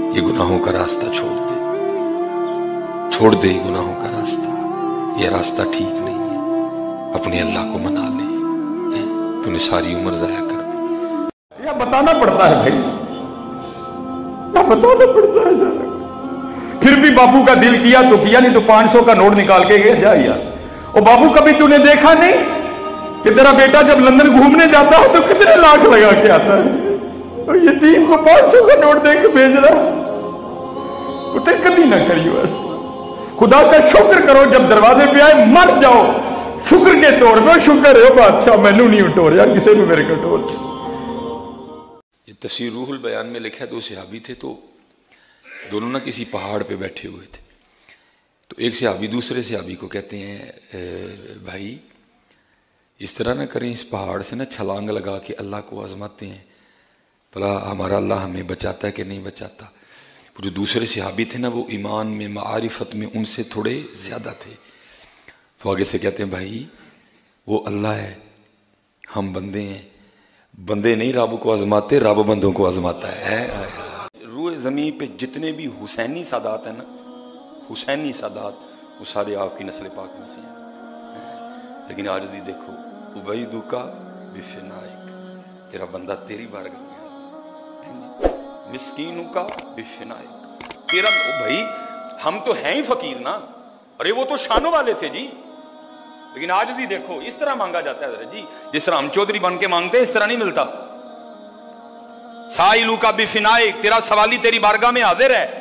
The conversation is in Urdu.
یہ گناہوں کا راستہ چھوڑ دے، چھوڑ دے گناہوں کا راستہ، یہ راستہ ٹھیک نہیں ہے، اپنے اللہ کو منا لے، تو نے ساری عمر ضائع کر دی۔ یا بتانا پڑتا ہے بھائی، یا بتانا پڑتا ہے ذرا، پھر بھی باپو کا دل کیا تو کیا، نہیں تو 500 کا نوٹ نکال کے گیا، جا یار۔ اور باپو کبھی تو نے دیکھا نہیں کہ تیرا بیٹا جب لندن گھومنے جاتا ہو تو کتنے لاکھ لگا کے آتا ہے، اور یہ ٹیم کو 500 کا نوٹ دے کے بھیج رہا، اسے کبھی نہ کریو ایسا۔ خدا کا شکر کرو، جب دروازے پہ آئے مر جاؤ شکر کے طور پہ، شکر ہے بادشاہ مینو نہیں اٹھو رہا، کسی بھی میرے کو ٹور۔ یہ تفسیر روح البیان میں لکھا ہے، 2 صحابی تھے، تو دونوں نہ کسی پہاڑ پہ بیٹھے ہوئے تھے، تو ایک صحابی دوسرے صحابی کو کہتے ہیں بھائی اس طرح نہ کریں، اس پہاڑ سے نہ چھلانگ لگا کے اللہ کو آزماتے ہیں، بھلا ہمارا اللہ ہمیں بچاتا ہے کہ نہیں بچاتا۔ جو دوسرے صحابی تھے نا وہ ایمان میں معارفت میں ان سے تھوڑے زیادہ تھے، تو آگے سے کہتے ہیں بھائی وہ اللہ ہے، ہم بندے ہیں، بندے نہیں رب کو آزماتے، رب بندوں کو آزماتا ہے۔ روح زمین پہ جتنے بھی حسینی سادات ہیں نا، حسینی سادات، وہ سارے آپ کی نسل پاک میں سے ہیں، لیکن عاجزی دیکھو، عبیدو کا بفنائک، تیرا بندہ تیری بارگاہ میں آیا، مسکینوں کا بفنائک، تیرا بھائی ہم تو ہیں ہی فقیر نا، ارے وہ تو شانوں والے تھے جی، لیکن عاجزی دیکھو، اس طرح مانگا جاتا ہے جی، جس طرح ہم چودھری بن کے مانگتے ہیں اس طرح نہیں ملتا۔ سائلو کا بفنائک، تیرا سوالی تیری بارگاہ میں حاضر ہے،